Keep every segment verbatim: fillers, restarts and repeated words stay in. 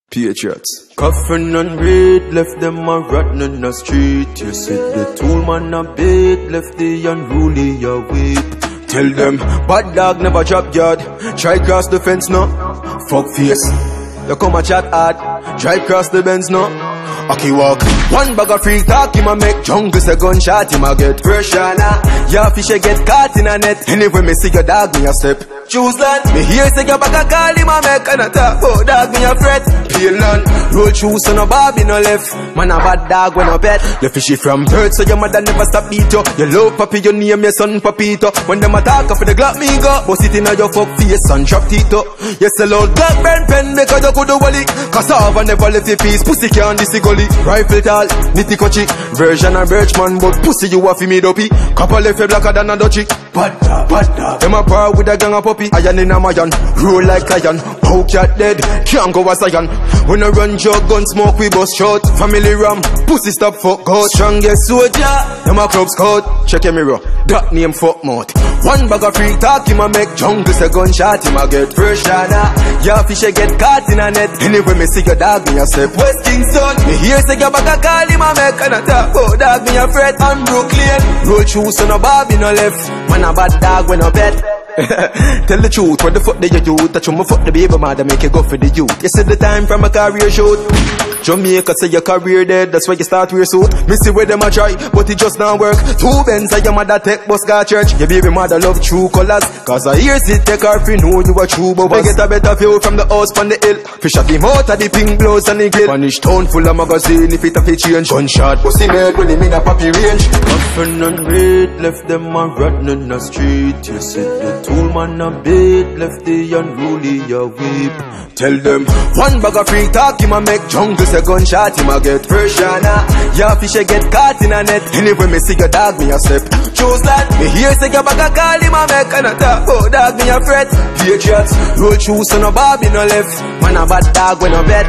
Patriots. Coffin and raid, left them a rotten in the street. You said the tool man a bait, left the unruly a weep. Tell them, bad dog never drop yard. Try cross the fence now, fuck face. You come a chat hard, drive cross the Benz now. Aki walk, one bag of free talk, him a make jungle say gunshot, him a get Vershon. Yeah, fish a get caught in a net. Anyway, me see your dog, me a step. Choose land, me hear say your bag a call, him a make an attack. Oh, dog, me a fret. Pale land, roll shoes so no Bobby no left. Man a bad dog when no bet. You fishy from birth, so your mother never stop beat you. You love papi, you name your son Papito. When them attack up for the Glock, me go. Bust it in a your fuck face and drop Tito. You sell out Glock, pen, pen, because you could do wally. Cassava never left your piece, pussy can't this gully. Rifle tall, nitty coachy, Vershon and Birchman, but pussy you a fi me dopey. Couple left you blacker than a dutchie. Bad dog, bad dog. Them a par with a gang of puppy. Iron in a mayan, roll like lion. How cat dead, can't go as iron. When I run jug, gun smoke, we bust shot. Family ram, pussy stop fuck God. Strongest soldier, them a club scout. Check your mirror, that name fuck mouth. One bag of free talk, him a make jungle say gunshot, him a get Vershon. Yeah, fish a get caught in a net. Anyway, me see your dog, me a step West Kingston. Me hear say your bag a call, him a make an attack. Oh, dog, me a fret and Brooklyn. Roll shoes so no Bobby no left. Man a bad dog when no bet. Tell the truth, what the fuck did you do? Touch on my fuck the baby mother, make you go for the youth. You said the time from a career shoot. Jamaica say your career dead, that's why you start wear suit. Me see where them a try, but it just not work. Two Benz and your mother take bus go church. Your baby mother love true colors, cause I hear it take her fi know you a true but we get a better view from the house from the hill. Fish up him out of the pink blouse and the grill. Spanish town full of magazine, if it a fi change. Gunshot, pussy made when him in a poppy range. Coffin and raid, left them a rotten in the street. You said the tool man a bait, left the unruly a weep. Tell them, one bag of free talk, him a make jungle say gunshot, him a get Vershon. Yeah, fish a get caught in a net. Anyway, me see your dog, me a step. Choose that, me hear say your bag a call, him a make an attack. Oh, dog, me a fret. Patriots, roll shoes so no Bobby no left. Man a bad dog when no bet.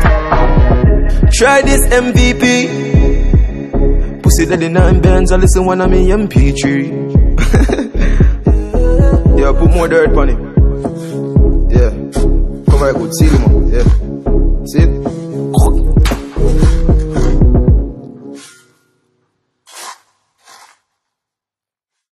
Try this M V P. Pussy daddy nine bands, I listen one of me M P three. Yeah, put more dirt on him. Yeah, come here, good, see him out, yeah.